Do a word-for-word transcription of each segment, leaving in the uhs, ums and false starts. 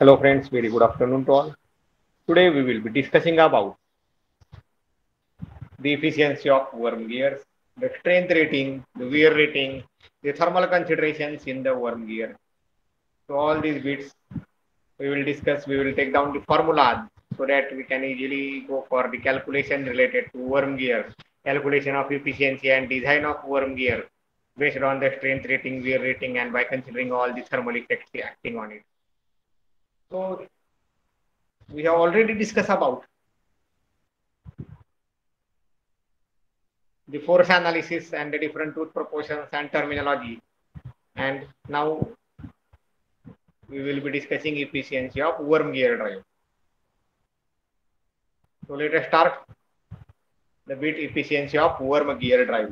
Hello friends, very good afternoon to all. Today we will be discussing about the efficiency of worm gears, the strength rating, the wear rating, the thermal considerations in the worm gear. So all these bits we will discuss, we will take down the formulas so that we can easily go for the calculation related to worm gear, calculation of efficiency and design of worm gear based on the strength rating, wear rating and by considering all the thermal effects acting on it. So we have already discussed about the force analysis and the different tooth proportions and terminology. And now we will be discussing efficiency of worm gear drive. So let us start the bit efficiency of worm gear drive.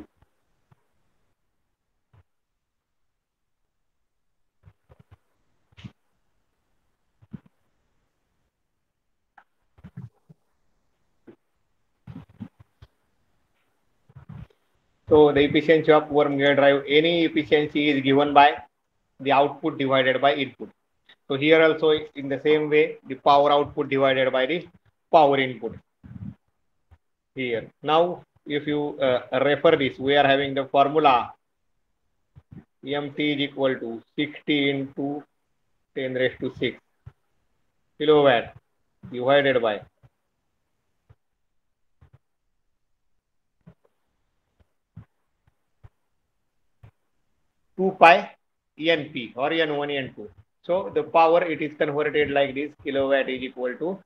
So the efficiency of worm gear drive, any efficiency is given by the output divided by input. So here also in the same way, the power output divided by the power input. Here. Now, if you uh, refer this, we are having the formula M T is equal to sixty into ten raised to six kilowatt divided by two pi N P or N one N two. So the power it is converted like this, kilowatt is equal to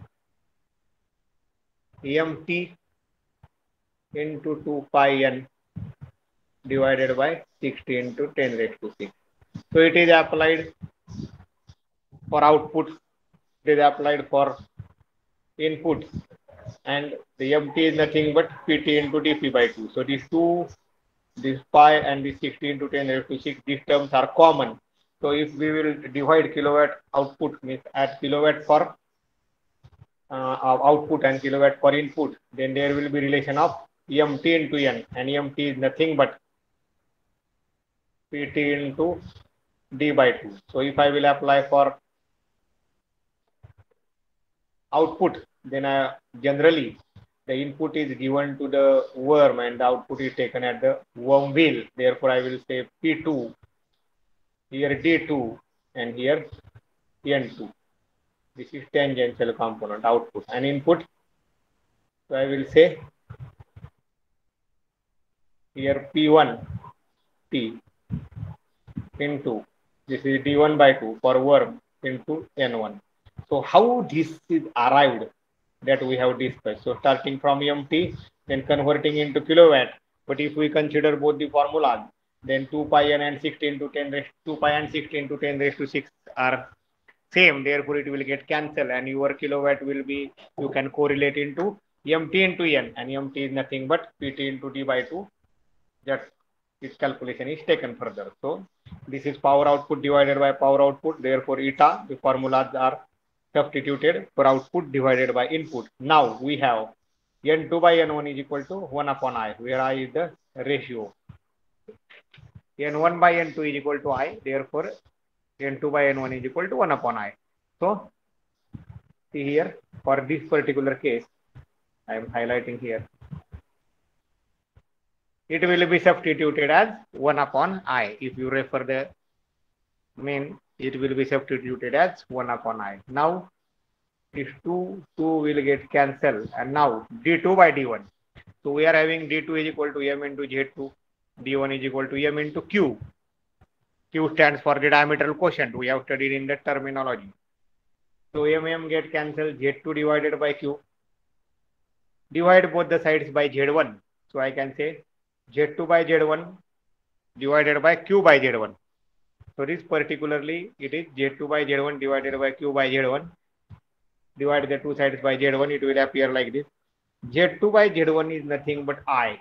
M T into two pi N divided by sixty into ten raised to six. So it is applied for output, it is applied for input, and the M T is nothing but P T into D P by two. So these two, this pi and this sixty into ten raised to six, these terms are common. So if we will divide kilowatt output means at kilowatt for uh, output and kilowatt for input, then there will be relation of M T into N, and M T is nothing but P T into D by two. So if I will apply for output, then I generally the input is given to the worm and the output is taken at the worm wheel. Therefore, I will say P two, here D two, and here N two. This is tangential component output and input. So I will say here P one T into this is D one by two for worm into N one. So how this is arrived that we have discussed. So starting from M T, then converting into kilowatt. But if we consider both the formulas, then two pi N and sixty into ten raised two pi and sixty into ten raised to six are same. Therefore, it will get cancelled, and your kilowatt will be, you can correlate into M T into N, and M T is nothing but P T into D by two. That this calculation is taken further. So this is power output divided by power output. Therefore, eta, the formulas are substituted for output divided by input. Now we have N two by N one is equal to one upon I, where I is the ratio. N one by N two is equal to I. Therefore, N two by N one is equal to one upon I. So see here, for this particular case, I am highlighting here. It will be substituted as one upon I. If you refer the main, it will be substituted as one upon I. Now, this two, two will get cancelled, and now D two by D one. So we are having D two is equal to M into Z two, D one is equal to M into Q. Q stands for the diametral quotient. We have studied in the terminology. So M M get cancelled, Z two divided by Q. Divide both the sides by Z one. So I can say Z two by Z one divided by Q by Z one. So this particularly it is Z two by Z one divided by Q by Z one. Divide the two sides by Z one, it will appear like this. Z two by Z one is nothing but I.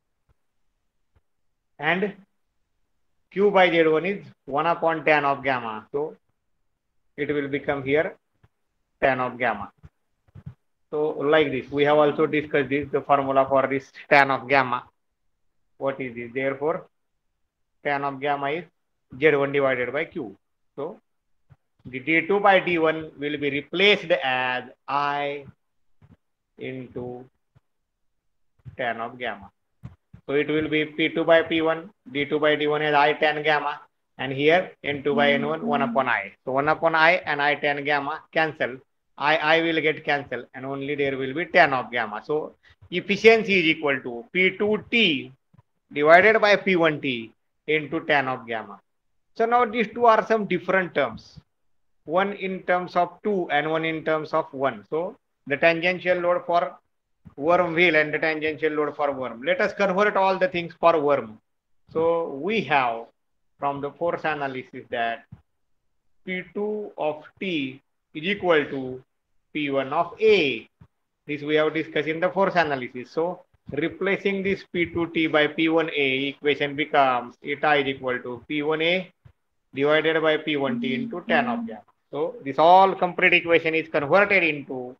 And Q by Z one is one upon tan of gamma. So it will become here tan of gamma. So like this, we have also discussed this, the formula for this tan of gamma. What is this? Therefore, tan of gamma is Z one divided by Q. So the d two by d one will be replaced as I into tan of gamma. So it will be P two by P one, d two by d one is I tan gamma, and here N two by N one, one upon I. So one upon I and I tan gamma cancel. I, I will get cancelled, and only there will be tan of gamma. So efficiency is equal to P two T divided by P one T into tan of gamma. So now these two are some different terms. One in terms of two and one in terms of one. So the tangential load for worm wheel and the tangential load for worm. Let us convert all the things for worm. So we have from the force analysis that P two of T is equal to P one of A. This we have discussed in the force analysis. So replacing this P two T by P one A, equation becomes eta is equal to P one A divided by P one T into tan of gamma. So this all complete equation is converted into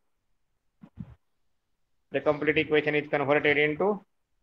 the complete equation is converted into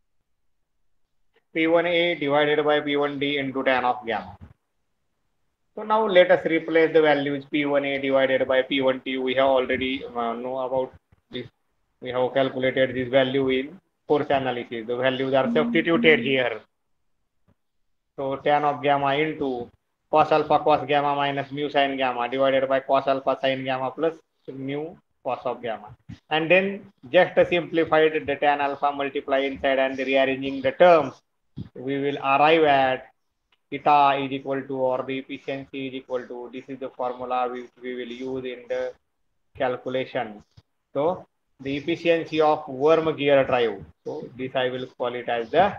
P one A divided by P one D into tan of gamma. So now let us replace the values P one A divided by P one T. We have already uh, know about this. We have calculated this value in force analysis. The values are substituted here. So tan of gamma into cos alpha cos gamma minus mu sin gamma divided by cos alpha sin gamma plus mu cos of gamma. And then just simplified the tan alpha multiply inside and rearranging the terms, we will arrive at eta is equal to, or the efficiency is equal to, this is the formula which we will use in the calculation. So the efficiency of worm gear drive. So this I will call it as the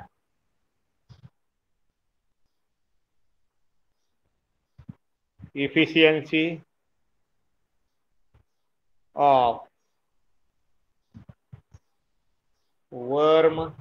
efficiency of worm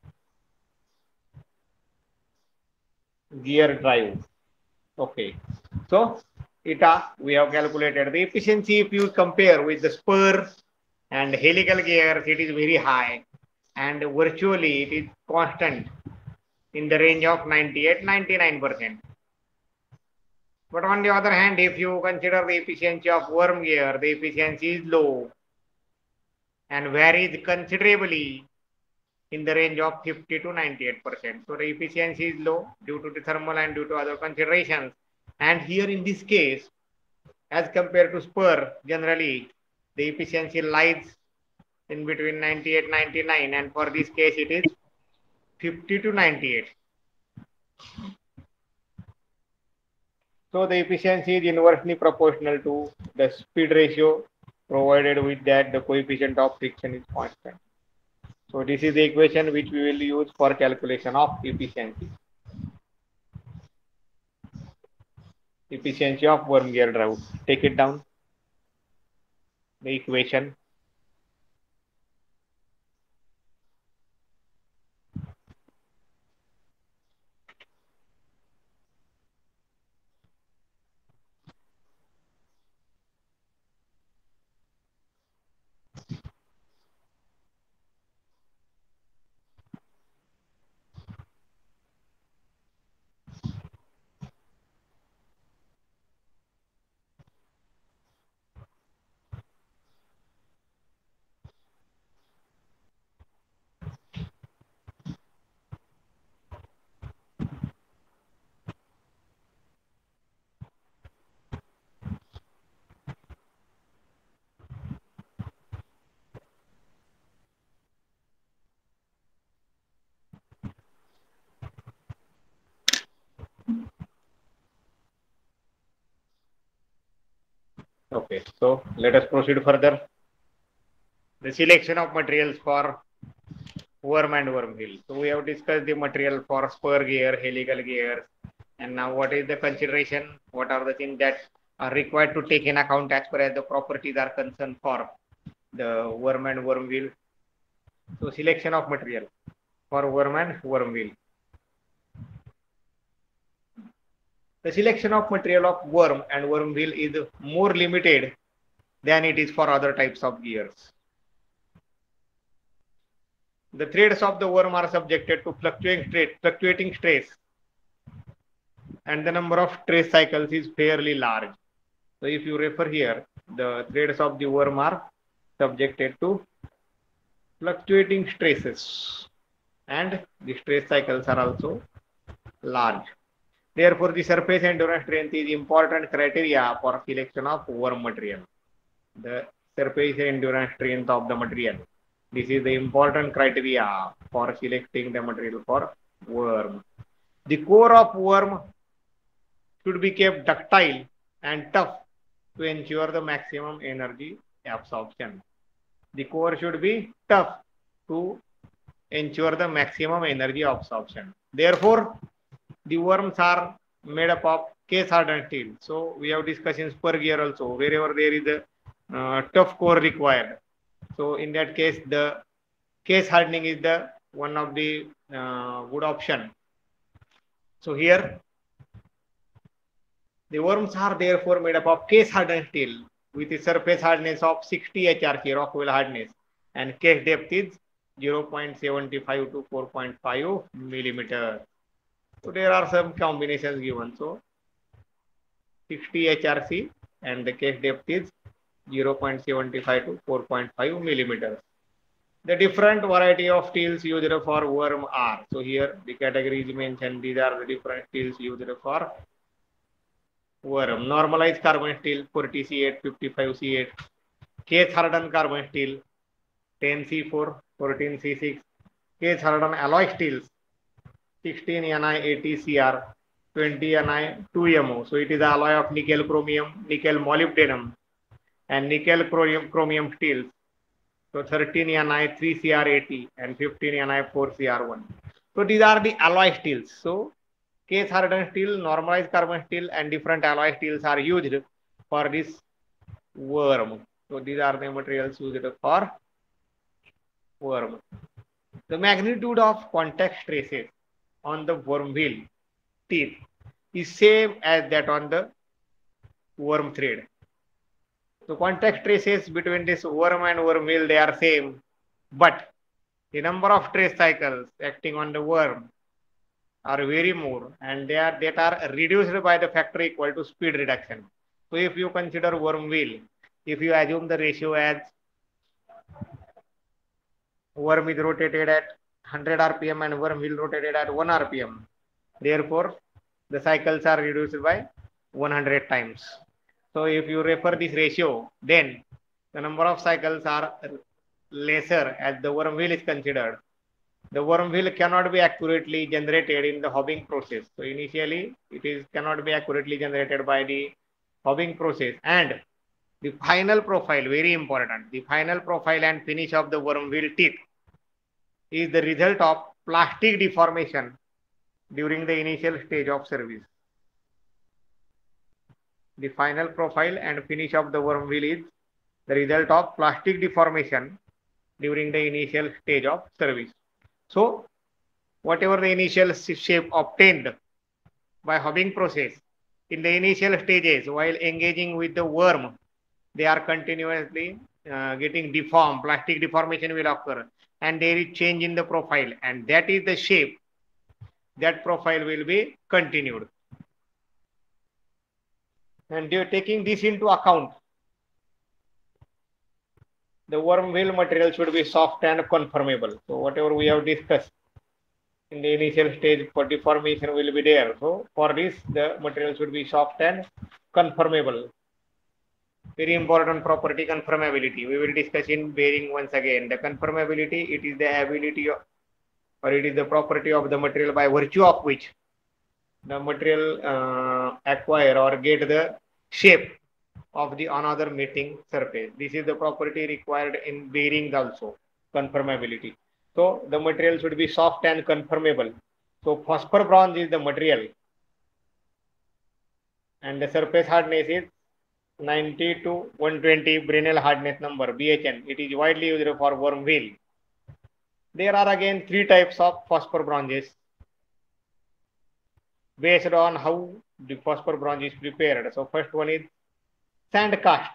gear drive. Okay, so eta we have calculated the efficiency. If you compare with the spur and helical gears, it is very high, and virtually it is constant in the range of ninety-eight to ninety-nine percent. But on the other hand, if you consider the efficiency of worm gear, the efficiency is low and varies considerably in the range of fifty to ninety-eight percent. So the efficiency is low due to the thermal and due to other considerations. And here in this case, as compared to spur, generally the efficiency lies in between ninety-eight to ninety-nine, and for this case it is fifty to ninety-eight. So the efficiency is inversely proportional to the speed ratio, provided with that the coefficient of friction is constant. So this is the equation which we will use for calculation of efficiency. Efficiency of worm gear drive. Take it down. The equation. Okay, so let us proceed further. The selection of materials for worm and worm wheel. So we have discussed the material for spur gear, helical gears, and now what is the consideration? What are the things that are required to take in account as far as the properties are concerned for the worm and worm wheel? So selection of material for worm and worm wheel. The selection of material of worm and worm wheel is more limited than it is for other types of gears. The threads of the worm are subjected to fluctuating stress, fluctuating stress, and the number of trace cycles is fairly large. So if you refer here, the threads of the worm are subjected to fluctuating stresses, and the stress cycles are also large. Therefore, the surface endurance strength is important criteria for selection of worm material. The surface endurance strength of the material. This is the important criteria for selecting the material for worm. The core of worm should be kept ductile and tough to ensure the maximum energy absorption. The core should be tough to ensure the maximum energy absorption. Therefore, the worms are made up of case hardened steel. So we have discussed in spur gear also, wherever there is a uh, tough core required. So in that case, the case hardening is the one of the uh, good option. So here, the worms are therefore made up of case hardened steel with a surface hardness of sixty H R C, Rockwell hardness, and case depth is zero point seven five to four point five millimeter. So there are some combinations given. So sixty H R C and the case depth is zero point seven five to four point five millimeters. The different variety of steels used for worm are. So here the categories mentioned. These are the different steels used for worm. Normalized carbon steel forty C eight, fifty-five C eight. Case hardened carbon steel ten C four, fourteen C six. Case hardened alloy steels sixteen N I eighty C R, twenty N I two M O. So it is alloy of nickel chromium, nickel molybdenum, and nickel chromium, chromium steels. So thirteen N I three C R eighty and fifteen N I four C R one. So these are the alloy steels. So case hardened steel, normalized carbon steel, and different alloy steels are used for this worm. So these are the materials used for worm. The magnitude of contact stresses on the worm wheel teeth is same as that on the worm thread. So contact stresses between this worm and worm wheel, they are same, but the number of stress cycles acting on the worm are very more, and they are that are reduced by the factor equal to speed reduction. So if you consider worm wheel, if you assume the ratio as worm is rotated at one hundred R P M and worm wheel rotated at one R P M, therefore the cycles are reduced by one hundred times. So if you refer this ratio, then the number of cycles are lesser as the worm wheel is considered. The worm wheel cannot be accurately generated in the hobbing process. So initially it is cannot be accurately generated by the hobbing process, and the final profile, very important, the final profile and finish of the worm wheel teeth is the result of plastic deformation during the initial stage of service. The final profile and finish of the worm wheel is the result of plastic deformation during the initial stage of service. So whatever the initial shape obtained by hobbing process in the initial stages while engaging with the worm, they are continuously uh, getting deformed, plastic deformation will occur, and there is change in the profile, and that is the shape. That profile will be continued. And you're taking this into account, the worm wheel material should be soft and conformable. So whatever we have discussed in the initial stage, for deformation will be there. So for this, the material should be soft and conformable. Very important property, conformability. We will discuss in bearing once again. The conformability, it is the ability of, or it is the property of the material by virtue of which the material uh, acquire or get the shape of the another meeting surface. This is the property required in bearings also, conformability. So the material should be soft and conformable. So phosphor bronze is the material, and the surface hardness is ninety to one twenty Brinell hardness number, B H N. It is widely used for worm wheel. There are again three types of phosphor bronzes based on how the phosphor bronze is prepared. So first one is sand cast.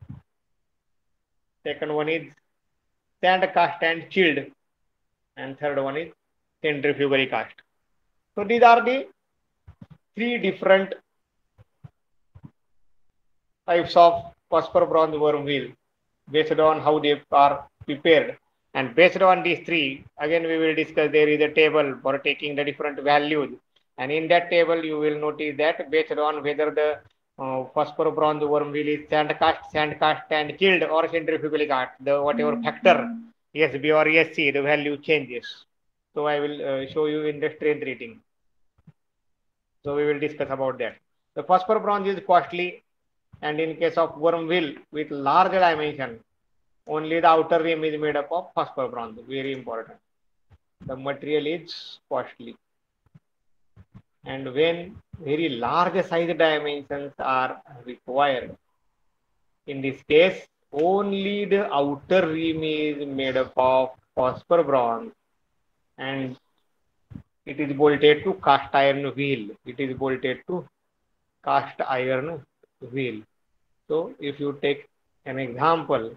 Second one is sand cast and chilled. And third one is centrifugally cast. So these are the three different types of phosphor bronze worm wheel based on how they are prepared. And based on these three, again we will discuss, there is a table for taking the different values. And in that table, you will notice that based on whether the uh, phosphor bronze worm wheel is sand cast, sand cast and chilled or centrifugally cast, the whatever factor, S B or S C, the value changes. So I will uh, show you in the strength rating. So we will discuss about that. The phosphor bronze is costly, and in case of worm wheel with large dimension, only the outer rim is made up of phosphor bronze. Very important. The material is costly, and when very large size dimensions are required, in this case, only the outer rim is made up of phosphor bronze, and it is bolted to cast iron wheel. It is bolted to cast iron wheel. So if you take an example,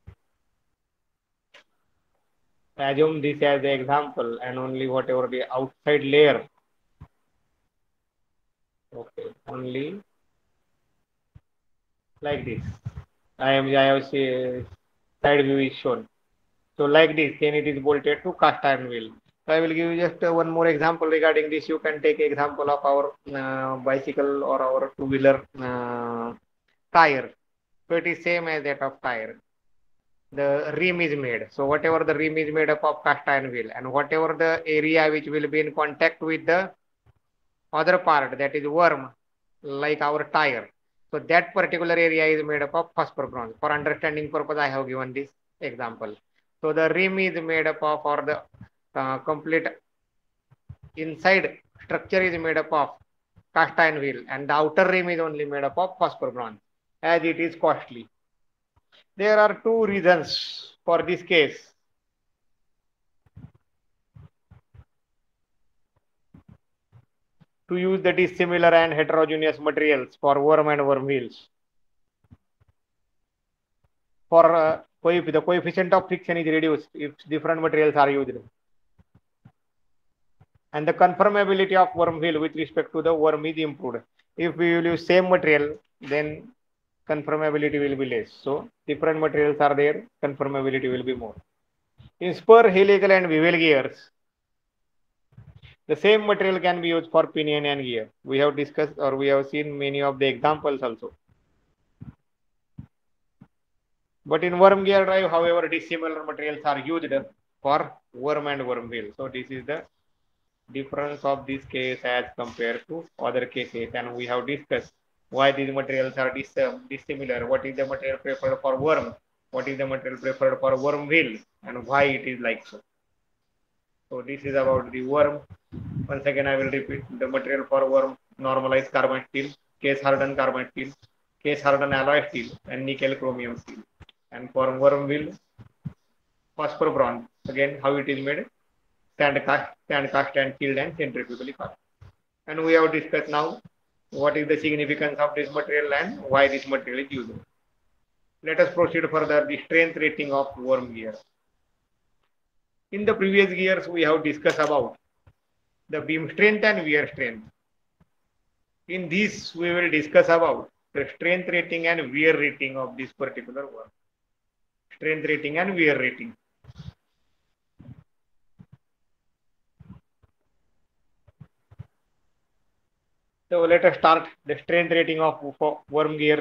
assume this as the example, and only whatever the outside layer, okay, only like this. I am I have say side view is shown. So like this, then it is bolted to cast iron wheel. So I will give you just uh, one more example regarding this. You can take example of our uh, bicycle or our two-wheeler uh, tire. So it is same as that of tire. The rim is made. So whatever the rim is made up of cast iron wheel, and whatever the area which will be in contact with the other part, that is worm, like our tire. So that particular area is made up of phosphor bronze. For understanding purpose, I have given this example. So the rim is made up of, or the uh, complete inside structure is made up of cast iron wheel, and the outer rim is only made up of phosphor bronze, as it is costly. There are two reasons for this case. To use the dissimilar and heterogeneous materials for worm and worm wheels. For uh, the coefficient of friction is reduced if different materials are used. And the conformability of worm wheel with respect to the worm is improved. If we will use same material, then conformability will be less. So different materials are there, conformability will be more. In spur, helical and bevel gears, the same material can be used for pinion and gear. We have discussed, or we have seen many of the examples also. But in worm gear drive, however, dissimilar materials are used for worm and worm wheel. So this is the difference of this case as compared to other cases, and we have discussed why these materials are dis dissimilar. What is the material preferred for worm? What is the material preferred for worm wheel, and why it is like so? So this is about the worm. Once again, I will repeat the material for worm: normalized carbon steel, case hardened carbon steel, case hardened alloy steel, and nickel chromium steel. And for worm wheel, phosphor bronze. Again, how it is made? Sand cast, sand cast and chilled and centrifugally cast. And we have discussed now what is the significance of this material and why this material is used. Let us proceed further. The strength rating of worm gear. In the previous gears, we have discussed about the beam strength and wear strength. In this, we will discuss about the strength rating and wear rating of this particular worm. Strength rating and wear rating. So let us start the strength rating of worm gears.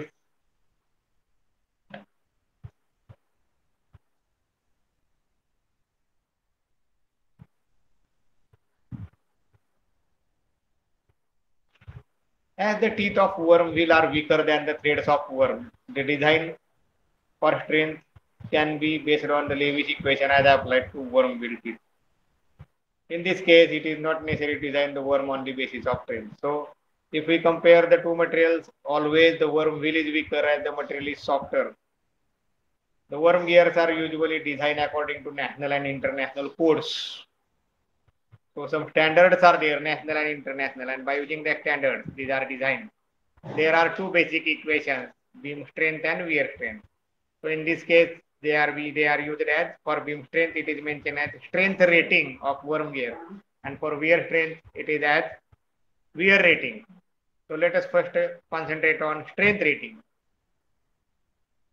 As the teeth of worm wheel are weaker than the threads of worm, the design for strength can be based on the Levy's equation as applied to worm wheel teeth. In this case, it is not necessary to design the worm on the basis of strength. So if we compare the two materials, always the worm wheel is weaker as the material is softer. The worm gears are usually designed according to national and international codes. So some standards are there, national and international, and by using the standards, these are designed. There are two basic equations, beam strength and wear strength. So in this case, they are they are used as, for beam strength, it is mentioned as strength rating of worm gear, and for wear strength, it is as wear rating. So let us first concentrate on strength rating.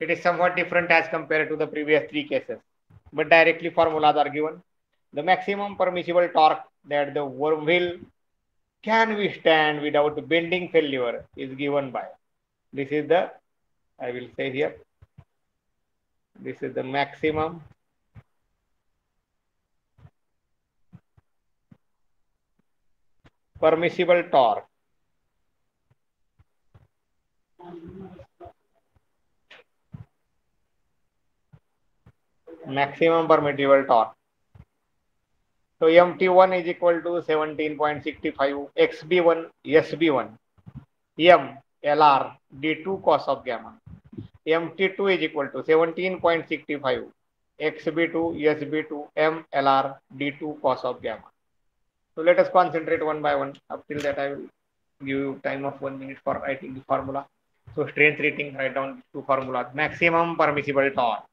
It is somewhat different as compared to the previous three cases, but directly formulas are given. The maximum permissible torque that the worm wheel can withstand without bending failure is given by. This is the, I will say here, this is the maximum permissible torque. Maximum permissible torque. So M T one is equal to seventeen point six five X B one S B one M L R D two cos of gamma. M T two is equal to seventeen point six five X B two S B two M L R D two cos of gamma. So let us concentrate one by one. Up till that I will give you time of one minute for writing the formula. So strength rating, write down two formulas. Maximum permissible torque.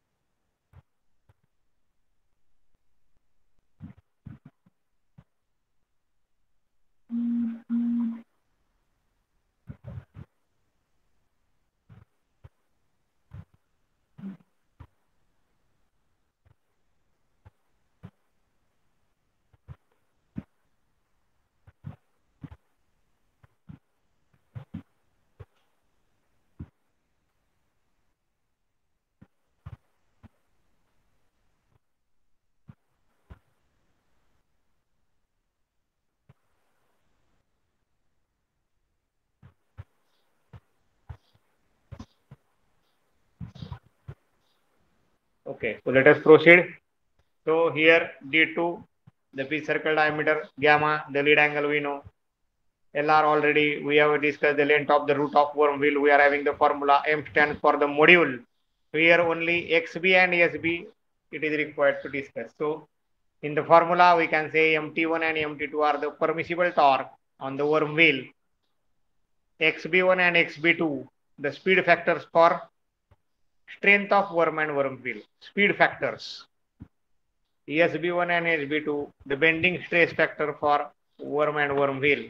Okay, so let us proceed. So here D two, the pitch circle diameter, gamma, the lead angle we know. L R already we have discussed the length of the root of worm wheel. We are having the formula. M stands for the module. Here only X B and S B it is required to discuss. So in the formula we can say M T one and M T two are the permissible torque on the worm wheel. X B one and X B two the speed factors for strength of worm and worm wheel. Speed factors. S B one and S B two the bending stress factor for worm and worm wheel.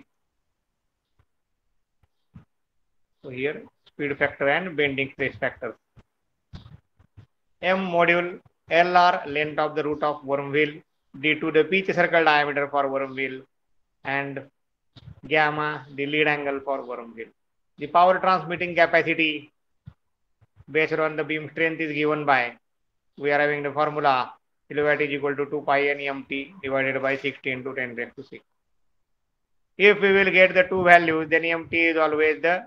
So here speed factor and bending stress factors. M module, L R length of the root of worm wheel, D two the pitch circle diameter for worm wheel, and gamma the lead angle for worm wheel. The power transmitting capacity based on the beam strength is given by, we are having the formula kilowatt is equal to two pi N M T divided by sixty into ten raised to six. If we will get the two values, then M T is always the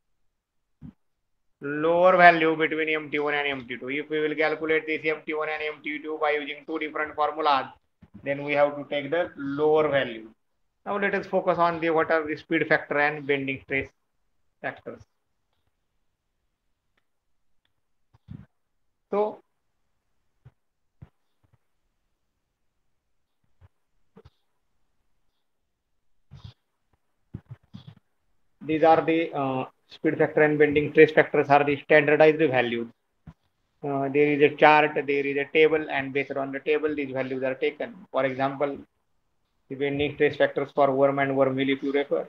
lower value between M T one and M T two. If we will calculate this M T one and M T two by using two different formulas, then we have to take the lower value. Now let us focus on the what are the speed factor and bending stress factors. So these are the uh, speed factor and bending stress factors are the standardized values. Uh, there is a chart, there is a table, and based on the table, these values are taken. For example, the bending stress factors for worm and worm wheel, if you refer,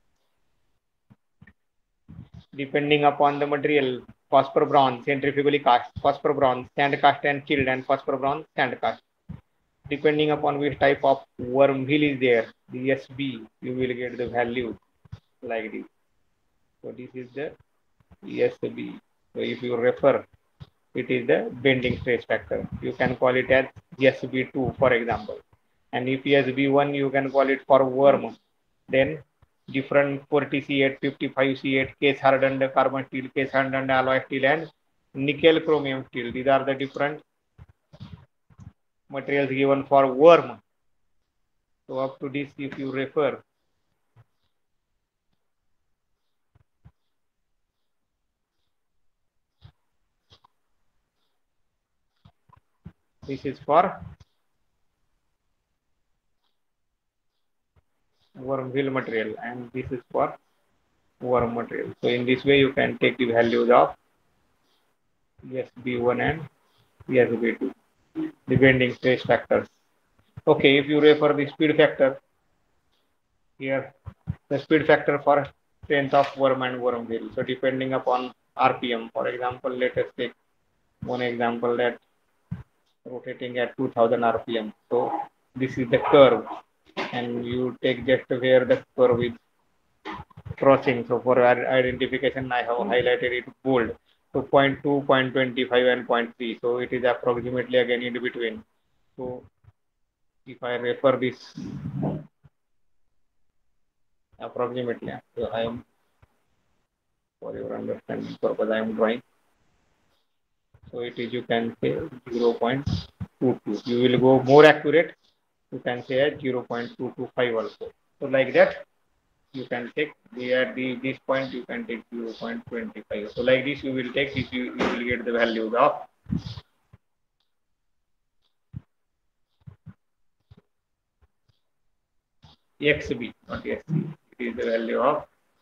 depending upon the material, phosphor bronze, centrifugally cast, phosphor bronze, sand cast and chilled, and phosphor bronze, sand cast. Depending upon which type of worm wheel is there, the S B, you will get the value like this. So this is the S B. So if you refer, it is the bending stress factor. You can call it as S B two, for example. And if S B one, you can call it for worm. Then different forty C eight, fifty-five C eight, case hardened carbon steel, case hardened alloy steel, and nickel chromium steel. These are the different materials given for worm. So up to this, if you refer, this is for worm wheel material and this is for worm material. So in this way you can take the values of S B one and S B two, the bending stress factors. Okay, if you refer the speed factor, here the speed factor for strength of worm and worm wheel. So depending upon R P M. For example, let us take one example that rotating at two thousand R P M. So this is the curve, and you take just where the curve is crossing. So for identification, I have highlighted it bold. So zero point two, zero point two five, and zero point three. So it is approximately again in between. So if I refer this approximately, so I am, for your understanding purpose, I am drawing. So it is, you can say, zero point two two. You will go more accurate. You can say at zero point two two five also. So like that, you can take the, at the this point you can take zero point two five. So like this you will take this, you, you will get the values of X B, not S C. It is the value of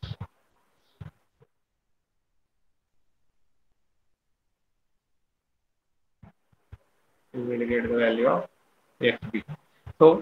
you will get the value of X B. So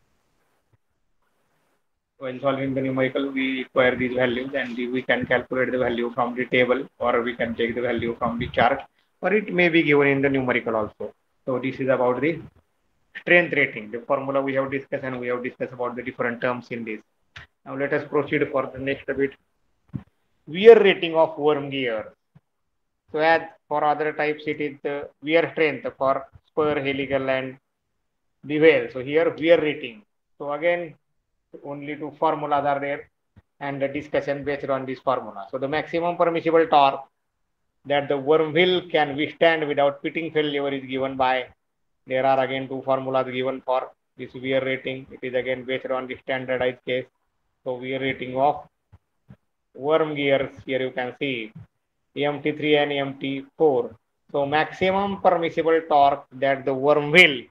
when solving the numerical, we require these values, and we can calculate the value from the table, or we can take the value from the chart, or it may be given in the numerical also. So this is about the strength rating. The formula we have discussed, and we have discussed about the different terms in this. Now let us proceed for the next bit. Wear rating of worm gear. So as for other types, it is the wear strength for spur, helical, and bevel. So here wear rating. So again, only two formulas are there, and the discussion based on this formula. So the maximum permissible torque that the worm wheel can withstand without pitting failure is given by, there are again two formulas given for this wear rating. It is again based on the standardized case. So wear rating of worm gears, here you can see M T three and M T four. So maximum permissible torque that the worm wheel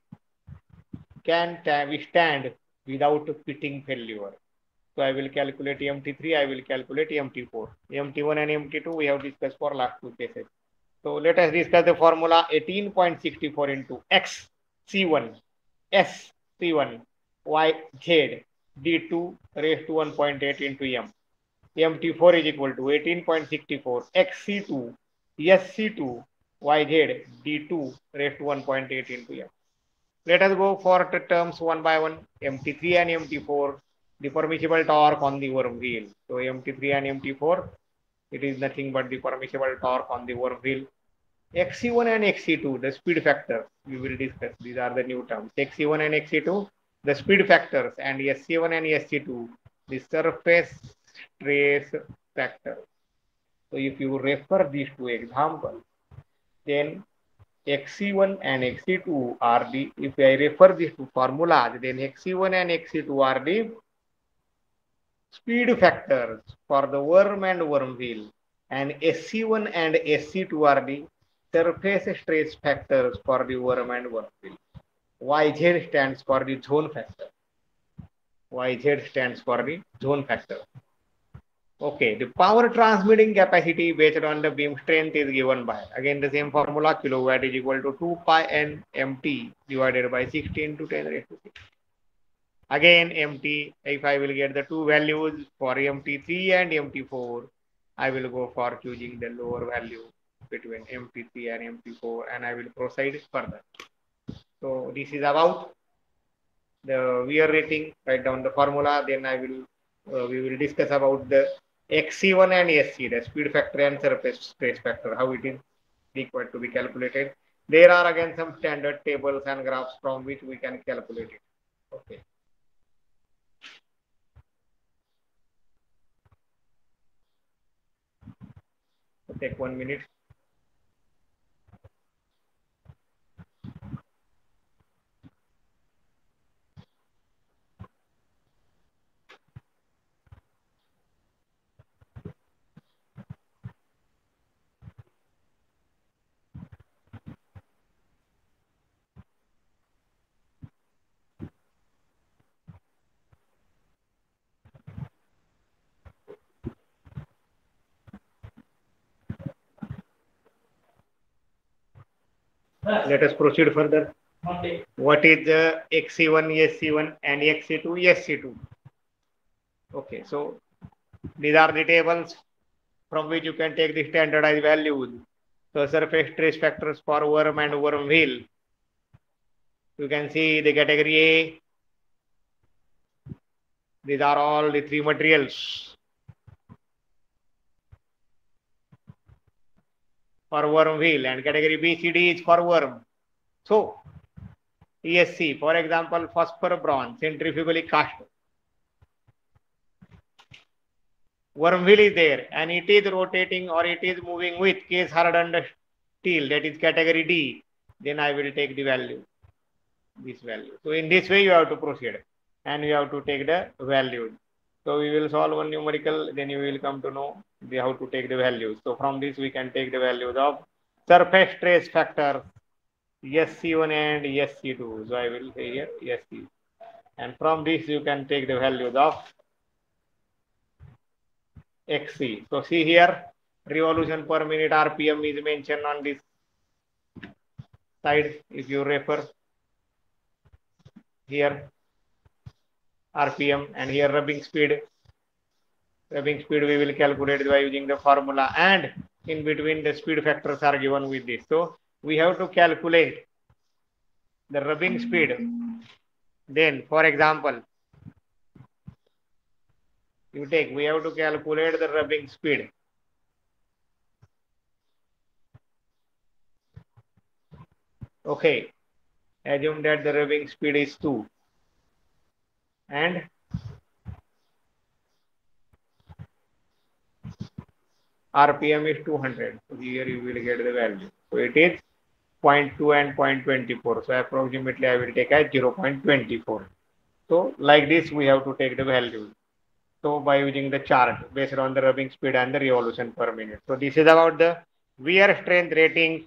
can withstand without pitting failure. So I will calculate M T three, I will calculate M T four. M T one and M T two we have discussed for last two cases. So let us discuss the formula. Eighteen point six four into X C one S C one Y Z D two raised to one point eight into M. M T four is equal to eighteen point six four X C two S C two Y Z D two raised to one point eight into M. Let us go for the terms one by one. M T three and M T four, the permissible torque on the worm wheel. So M T three and M T four, it is nothing but the permissible torque on the worm wheel. X C one and X C two, the speed factor, we will discuss. These are the new terms. X C one and X C two, the speed factors, and S C one and S C two, the surface stress factor. So if you refer these two examples, then X C one and X C two are the, if I refer these two formulas, then X C one and X C two are the speed factors for the worm and worm wheel, and S C one and S C two are the surface stress factors for the worm and worm wheel. Y Z stands for the zone factor. Y Z stands for the zone factor. Okay, the power transmitting capacity based on the beam strength is given by, again the same formula, kilowatt is equal to two pi n mt divided by sixteen to ten raised to six. Again mt, if I will get the two values for M T three and M T four, I will go for choosing the lower value between M T three and M T four, and I will proceed further. So this is about the wear rating. Write down the formula, then I will uh, we will discuss about the X C one and S C, the speed factor and surface stress factor, how it is required to be calculated. There are again some standard tables and graphs from which we can calculate it. Okay. So take one minute. Let us proceed further. What is the X C one, S C one and X C two, S C two? Okay, so these are the tables. from which you can take the standardized values. So surface stress factors for worm and worm wheel. You can see the category A. These are all the three materials for worm wheel, and category B, C, D is for worm. So E S C, for example, phosphor bronze, centrifugally cast. Worm wheel is there and it is rotating or it is moving with case hardened steel, that is category D. Then I will take the value, this value. So in this way you have to proceed and you have to take the value. So we will solve one numerical, then you will come to know the, how to take the values. So from this we can take the values of surface stress factor S C one and S C two. So I will say here S C. And from this you can take the values of X C. So see here, revolution per minute R P M is mentioned on this side. If you refer here, R P M, and here rubbing speed. Rubbing speed we will calculate by using the formula, and in between the speed factors are given with this. So we have to calculate the rubbing speed. Then for example, you take, we have to calculate the rubbing speed. Okay, assume that the rubbing speed is two and R P M is two hundred. So here you will get the value. So it is zero point two and zero point two four. So approximately I will take as zero point two four. So like this we have to take the value. So by using the chart based on the rubbing speed and the revolution per minute. So this is about the wear strength rating.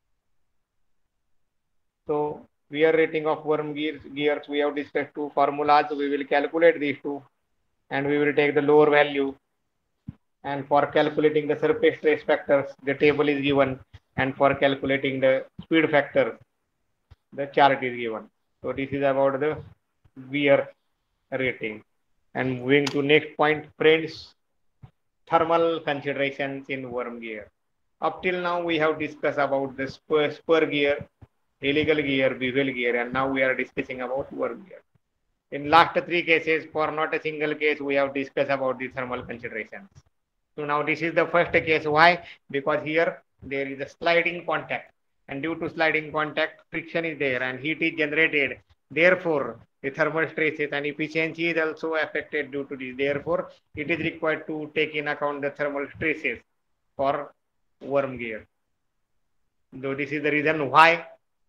So wear rating of worm gears, gears we have discussed two formulas. So we will calculate these two and we will take the lower value. And for calculating the surface stress factors, the table is given, and for calculating the speed factors, the chart is given. So this is about the wear rating. And moving to next point, friends, thermal considerations in worm gear. Up till now we have discussed about the spur, spur gear, helical gear, bevel gear, and now we are discussing about worm gear. In last three cases, for not a single case, we have discussed about the thermal considerations. So now this is the first case. Why? Because here there is a sliding contact, and due to sliding contact, friction is there and heat is generated. Therefore, the thermal stresses and efficiency is also affected due to this. Therefore, it is required to take in account the thermal stresses for worm gear. So this is the reason why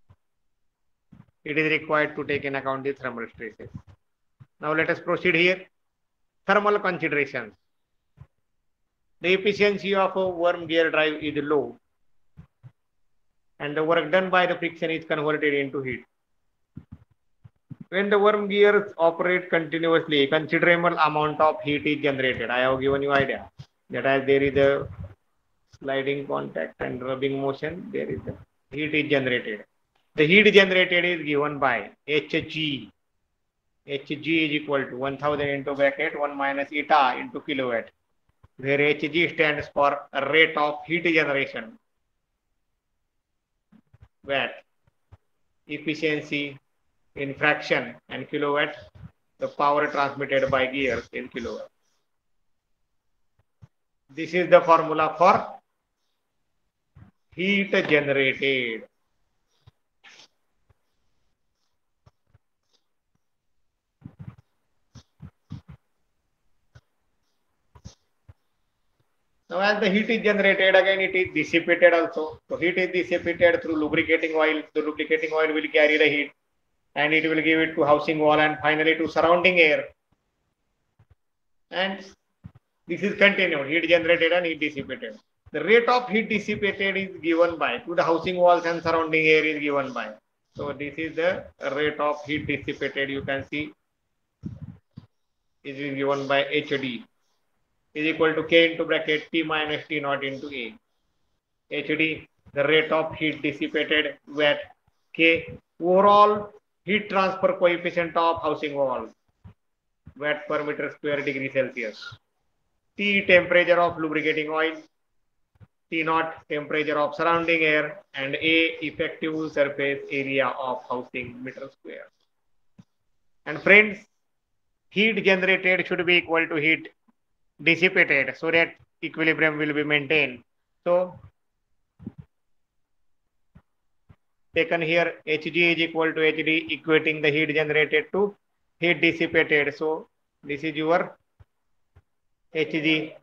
it is required to take in account the thermal stresses. Now let us proceed here. Thermal considerations. The efficiency of a worm gear drive is low, and the work done by the friction is converted into heat. When the worm gears operate continuously, a considerable amount of heat is generated. I have given you idea that as there is a sliding contact and rubbing motion, there is a heat is generated. The heat generated is given by H G. H G is equal to one thousand into bracket one minus eta into kilowatt, where H G stands for rate of heat generation, watt, efficiency in fraction, and kilowatt, the power transmitted by gears in kilowatt. This is the formula for heat generated. Now as the heat is generated, again it is dissipated also. So heat is dissipated through lubricating oil. The lubricating oil will carry the heat and it will give it to housing wall and finally to surrounding air. And this is continued, heat generated and heat dissipated. The rate of heat dissipated is given by, to the housing walls and surrounding air is given by. So this is the rate of heat dissipated. You can see it is given by H D is equal to K into bracket T minus T naught into A. H D, the rate of heat dissipated, watt. K, overall heat transfer coefficient of housing wall, watt per meter square degree Celsius. T temperature of lubricating oil, T naught temperature of surrounding air, and A effective surface area of housing meter square. And friends, heat generated should be equal to heat dissipated so that equilibrium will be maintained. So taken here Hg is equal to Hd, equating the heat generated to heat dissipated. So this is your Hg,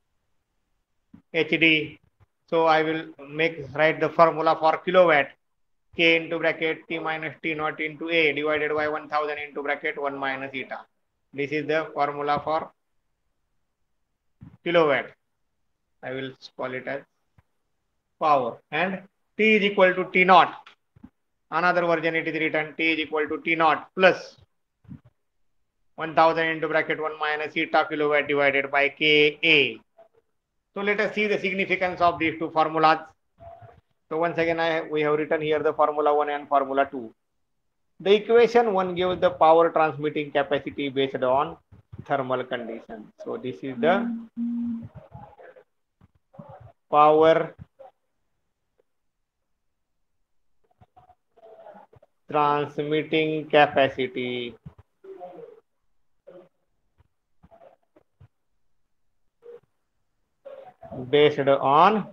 Hd. So I will make write the formula for kilowatt. K into bracket T minus T naught into A divided by one thousand into bracket one minus eta. This is the formula for kilowatt. I will call it as power. And T is equal to T naught. Another version it is written T is equal to T naught plus one thousand into bracket one minus eta kilowatt divided by Ka. So let us see the significance of these two formulas. So once again, I, we have written here the formula one and formula two. The equation one gives the power transmitting capacity based on thermal condition. So this is the power transmitting capacity based on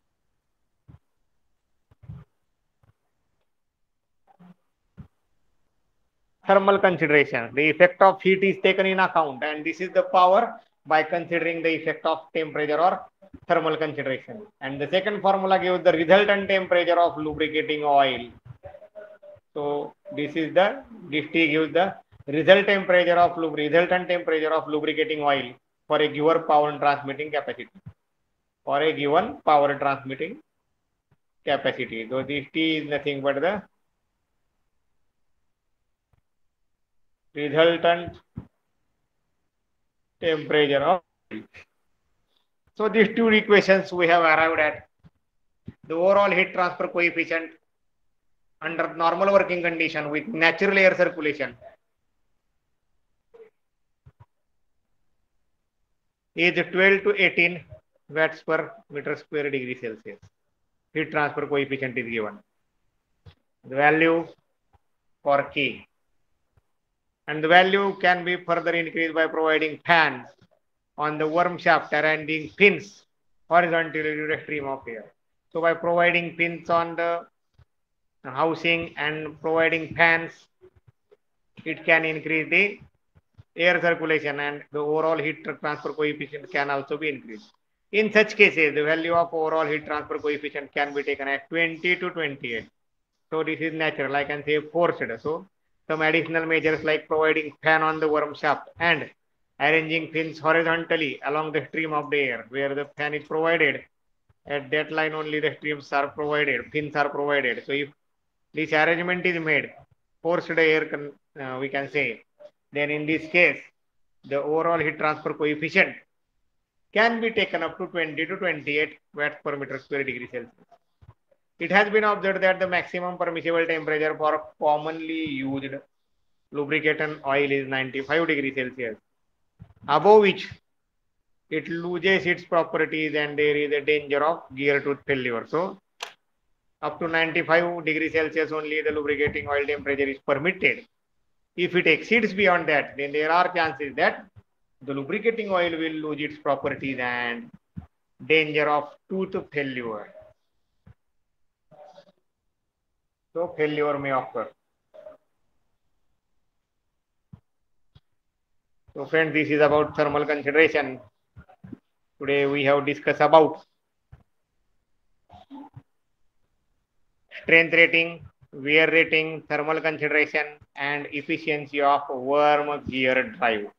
thermal consideration. The effect of heat is taken in account, and this is the power by considering the effect of temperature or thermal consideration. And the second formula gives the resultant temperature of lubricating oil. So this is the this T gives the result temperature of resultant temperature of lubricating oil for a given power transmitting capacity. For a given power transmitting capacity. So this T is nothing but the resultant temperature of oil. So these two equations we have arrived at. The overall heat transfer coefficient under normal working condition with natural air circulation is twelve to eighteen watts per meter square degree Celsius. Heat transfer coefficient is given. The value for K. And the value can be further increased by providing fans on the worm shaft arranging pins horizontally to the stream of air. So by providing pins on the housing and providing fans, it can increase the air circulation and the overall heat transfer coefficient can also be increased. In such cases, the value of overall heat transfer coefficient can be taken as twenty to twenty-eight. So this is natural, I can say forced. So some additional measures like providing fan on the worm shaft and arranging fins horizontally along the stream of the air where the fan is provided. At that line only the streams are provided, fins are provided. So if this arrangement is made, forced air, can, uh, we can say, then in this case, the overall heat transfer coefficient can be taken up to twenty to twenty-eight watts per meter square degree Celsius. It has been observed that the maximum permissible temperature for commonly used lubricant oil is ninety-five degrees Celsius, above which it loses its properties and there is a danger of gear tooth failure. So up to ninety-five degrees Celsius only the lubricating oil temperature is permitted. If it exceeds beyond that, then there are chances that the lubricating oil will lose its properties and danger of tooth failure. So failure may occur. So friends, this is about thermal consideration. Today we have discussed about strength rating, wear rating, thermal consideration and efficiency of worm gear drive.